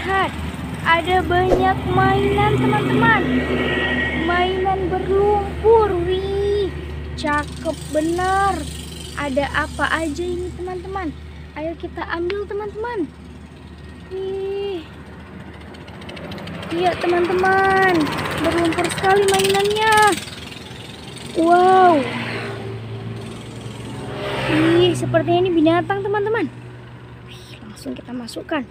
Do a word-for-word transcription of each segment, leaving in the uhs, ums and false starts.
lihat, ada banyak mainan teman-teman. Mainan berlumpur, wih, cakep benar. Ada apa aja ini teman-teman? Ayo kita ambil teman-teman. Wih, iya teman-teman, berlumpur sekali mainannya. Wow, wih, sepertinya ini binatang teman-teman. Wih, langsung kita masukkan.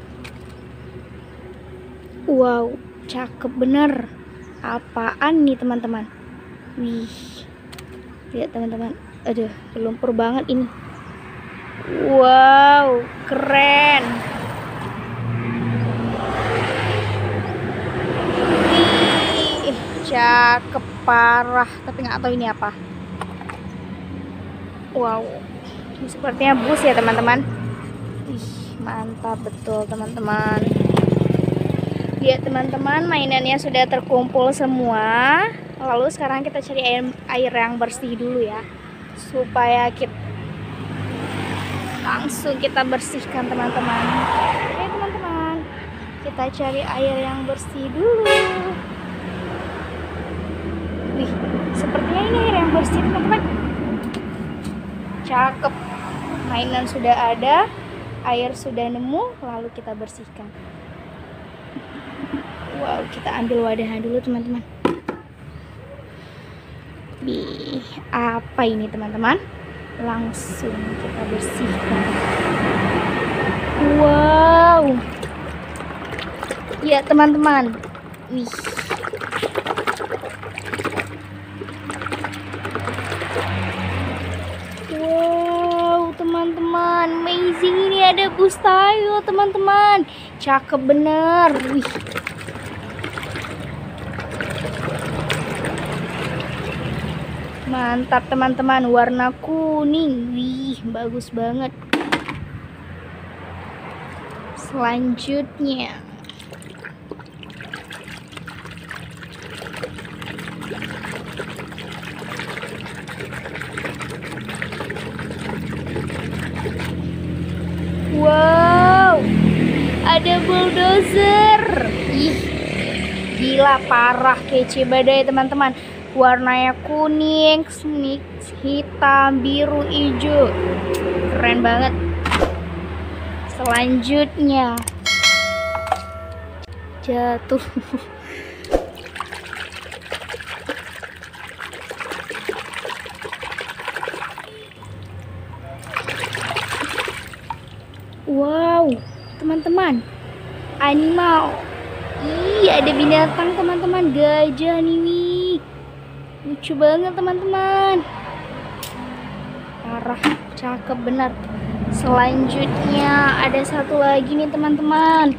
Wow, cakep bener. Apaan nih teman-teman? Wih, lihat teman-teman. Aduh, berlumpur banget ini. Wow, keren. Wih, cakep parah. Tapi nggak tahu ini apa. Wow, ini sepertinya bus ya teman-teman. Wih, mantap betul teman-teman. Lihat teman-teman, mainannya sudah terkumpul semua. Lalu sekarang kita cari air, air yang bersih dulu ya, supaya kita langsung kita bersihkan teman-teman. Oke teman-teman, kita cari air yang bersih dulu. Wih, sepertinya ini air yang bersih teman-teman. Cakep, mainan sudah ada, air sudah nemu, lalu kita bersihkan. Wow, kita ambil wadahnya dulu teman-teman. Nih, apa ini teman-teman? Langsung kita bersihkan. Wow, ya teman-teman. Wih, wow teman-teman, amazing, ini ada bus tayo teman-teman. Cakep bener. Wih, mantap teman-teman, warna kuning. Wih, bagus banget. Selanjutnya wow, ada bulldozer. Ih, gila parah, kece badai teman-teman. Warnanya kuning, mix hitam, biru, hijau. Keren banget. Selanjutnya jatuh. Wow, teman-teman, animal. Ih, ada binatang teman-teman, gajah nih. Wih, lucu banget teman-teman. Parah, cakep benar. Selanjutnya ada satu lagi nih teman-teman.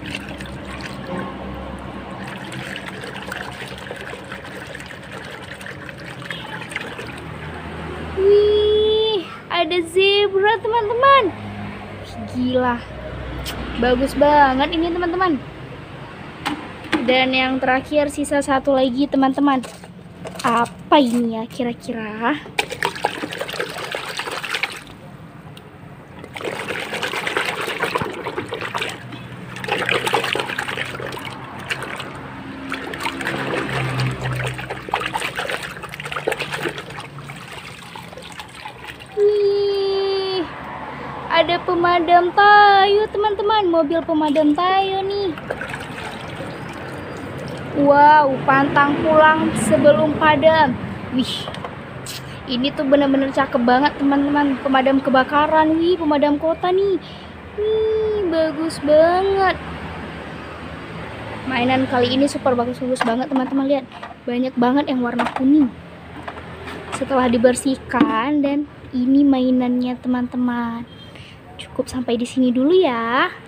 Wih, ada zebra teman-teman. Gila, bagus banget ini teman-teman. Dan yang terakhir sisa satu lagi teman-teman. Apa ini ya kira-kira? Wih, ada pemadam tayo teman-teman, mobil pemadam tayo nih. Wow, pantang pulang sebelum padam. Wih, ini tuh bener-bener cakep banget teman-teman. Pemadam kebakaran, wih, pemadam kota nih. Wih, bagus banget. Mainan kali ini super bagus-bagus banget teman-teman. Lihat, banyak banget yang warna kuning. Setelah dibersihkan, dan ini mainannya teman-teman. Cukup sampai di sini dulu ya.